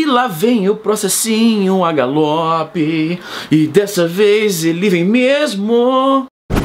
lá vem o processinho a galope, e dessa vez ele vem mesmo.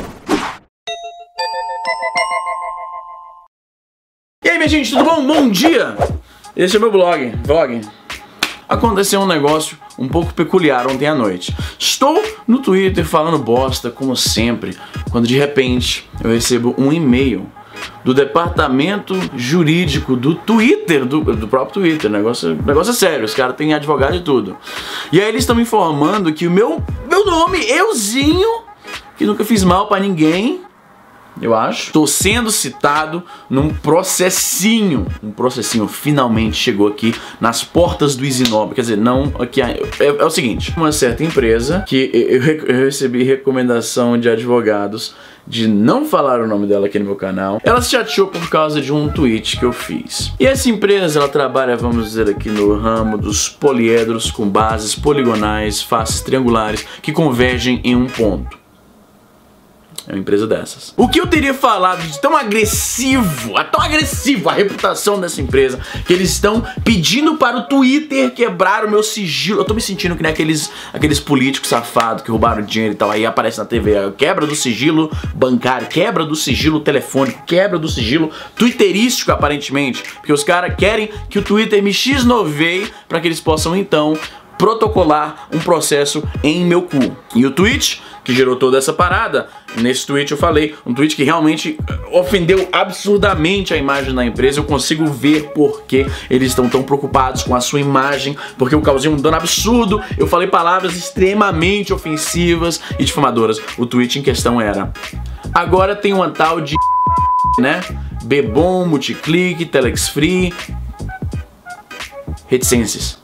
E aí, minha gente, tudo bom? Bom dia! Esse é o meu vlog. Aconteceu um negócio um pouco peculiar ontem à noite. Estou no Twitter falando bosta, como sempre, quando de repente eu recebo um e-mail do departamento jurídico do Twitter, do próprio Twitter. O negócio é sério, os caras têm advogado e tudo. E aí eles estão me informando que o meu nome, euzinho, que nunca fiz mal pra ninguém, eu acho, estou sendo citado num processinho. Um processinho finalmente chegou aqui nas portas do Isinobre. Quer dizer, não aqui. É o seguinte: uma certa empresa que eu recebi recomendação de advogados de não falar o nome dela aqui no meu canal. Ela se chateou por causa de um tweet que eu fiz. E essa empresa, ela trabalha, vamos dizer aqui, no ramo dos poliedros com bases poligonais, faces triangulares que convergem em um ponto. É uma empresa dessas. O que eu teria falado de tão agressivo a reputação dessa empresa, que eles estão pedindo para o Twitter quebrar o meu sigilo. Eu tô me sentindo que nem aqueles políticos safados que roubaram dinheiro e tal, aí aparece na TV, quebra do sigilo bancário, quebra do sigilo telefônico, quebra do sigilo twitterístico, aparentemente, porque os caras querem que o Twitter me x-noveie para que eles possam então protocolar um processo em meu cu. E o tweet que gerou toda essa parada, nesse tweet eu falei, um tweet que realmente ofendeu absurdamente a imagem da empresa. Eu consigo ver porque eles estão tão preocupados com a sua imagem, porque eu causei um dano absurdo, eu falei palavras extremamente ofensivas e difamadoras. O tweet em questão era: agora tem uma tal de né, Bebom, Multiclick, Telex Free, reticências.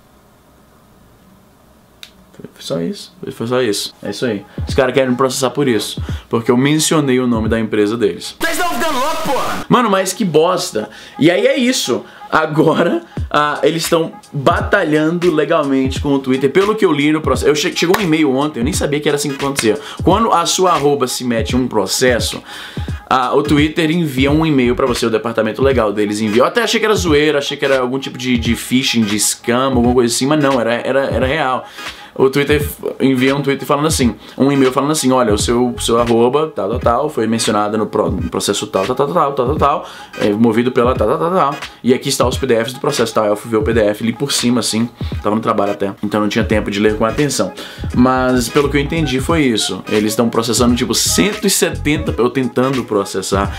Foi só isso. É isso aí. Os caras querem me processar por isso, porque eu mencionei o nome da empresa deles. Vocês estão ficando loucos, porra! Mano, mas que bosta. E aí é isso. Agora, eles estão batalhando legalmente com o Twitter. Pelo que eu li no processo, chegou um e-mail ontem, eu nem sabia que era assim que acontecia. Quando a sua arroba se mete em um processo, o Twitter envia um e-mail pra você, o departamento legal deles envia. Eu até achei que era zoeira, achei que era algum tipo de phishing, de scam, alguma coisa assim, mas não, era real. O Twitter envia um tweet falando assim, um e-mail falando assim: olha, o seu arroba, tal, foi mencionada no processo tal, movido pela tal, e aqui está os PDFs do processo tal. Eu fui ver o PDF, li por cima assim, tava no trabalho até, então não tinha tempo de ler com atenção. Mas pelo que eu entendi foi isso, eles estão processando tipo 170, eu tentando processar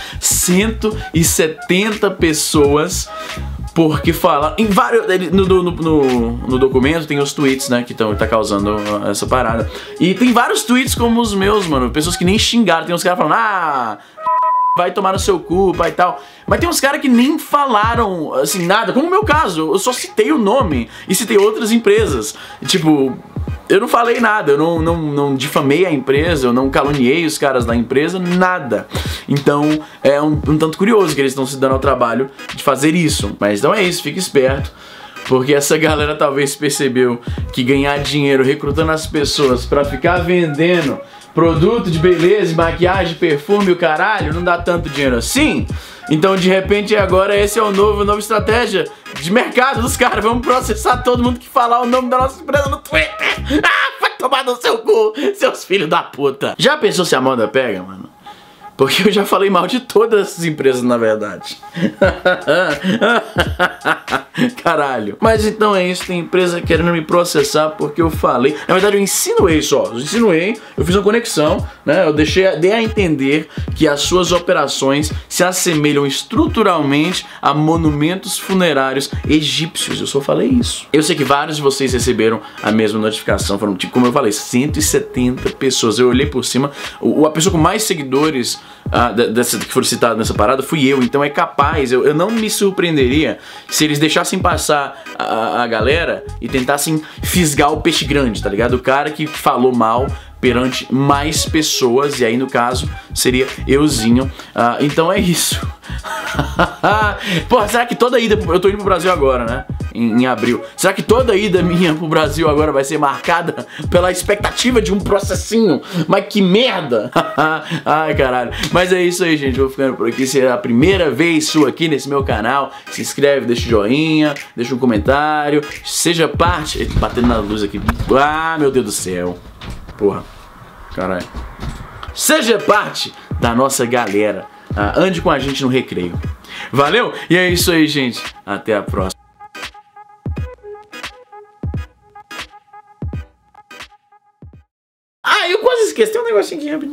170 pessoas, porque fala em vários no documento tem os tweets, né, que tá causando essa parada. E tem vários tweets como os meus, mano, pessoas que nem xingaram. Tem uns caras falando: vai tomar no seu cu, pai e tal. Mas tem uns caras que nem falaram assim nada, como o meu caso. Eu só citei o nome e citei outras empresas. Tipo, eu não falei nada, eu não difamei a empresa, eu não caluniei os caras da empresa, nada. Então é um tanto curioso que eles estão se dando ao trabalho de fazer isso. Mas então é isso, fique esperto, porque essa galera talvez percebeu que ganhar dinheiro recrutando as pessoas pra ficar vendendo produto de beleza, maquiagem, perfume, o caralho, não dá tanto dinheiro assim. Então de repente agora esse é a nova estratégia de mercado dos caras. Vamos processar todo mundo que falar o nome da nossa empresa no Twitter. Vai tomar no seu cu, seus filhos da puta. Já pensou se a moda pega, mano? Porque eu já falei mal de todas essas empresas, na verdade. Caralho. Mas então é isso, tem empresa querendo me processar porque eu falei. Na verdade eu insinuei só, eu fiz uma conexão, né? Eu dei a entender que as suas operações se assemelham estruturalmente a monumentos funerários egípcios. Eu só falei isso. Eu sei que vários de vocês receberam a mesma notificação, foram tipo, como eu falei, 170 pessoas. Eu olhei por cima, a pessoa com mais seguidores que foram citados nessa parada fui eu, então é capaz, eu não me surpreenderia se eles deixassem passar a galera e tentassem fisgar o peixe grande, tá ligado? O cara que falou mal perante mais pessoas, e aí no caso seria euzinho. Então é isso. Porra, será que toda ida, eu tô indo pro Brasil agora, né? em abril. Será que toda ida minha pro Brasil agora vai ser marcada pela expectativa de um processinho? Mas que merda! Ai, caralho. Mas é isso aí, gente. Vou ficando por aqui. Se é a primeira vez sua aqui nesse meu canal, se inscreve, deixa o joinha, deixa um comentário, seja parte... Eita, batendo na luz aqui. Ah, meu Deus do céu. Porra. Caralho. Seja parte da nossa galera. Ande com a gente no recreio. Valeu? E é isso aí, gente. Até a próxima. Ah, eu quase esqueci. Tem um negocinho aqui.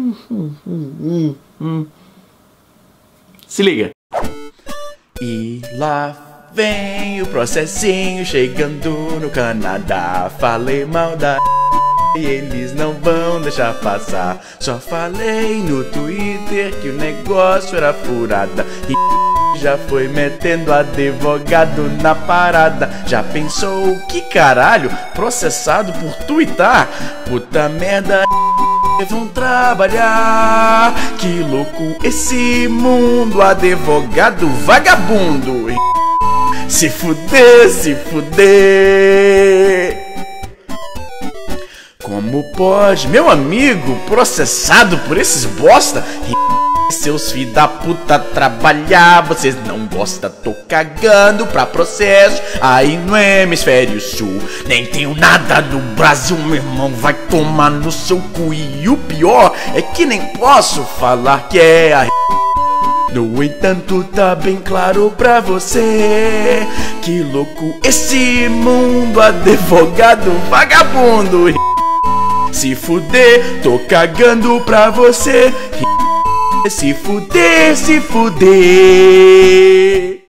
Se liga. E lá vem o processinho chegando no Canadá. Falei mal da... e eles não vão deixar passar. Só falei no Twitter que o negócio era furada e já foi metendo advogado na parada. Já pensou que caralho? Processado por twittar? Puta merda, vão trabalhar. Que louco esse mundo, advogado vagabundo. Se fuder, se fuder. Como pode, meu amigo, processado por esses bosta? Seus filhos da puta trabalhar, vocês não gostam, tô cagando pra processo aí no hemisfério sul. Nem tenho nada no Brasil, meu irmão, vai tomar no seu cu. E o pior é que nem posso falar que é a... No entanto, tá bem claro pra você. Que louco esse mundo, advogado vagabundo. Se fuder, tô cagando pra você. Se fuder, se fuder.